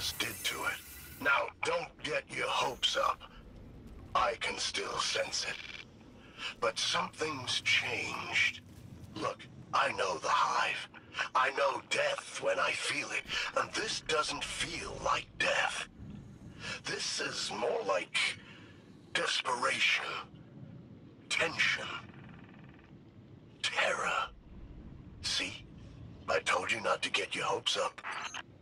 just did to it. Now, don't get your hopes up. I can still sense it. But something's changed. Look, I know the Hive. I know death when I feel it, and this doesn't feel like death. This is more like desperation, tension, terror. See? I told you not to get your hopes up.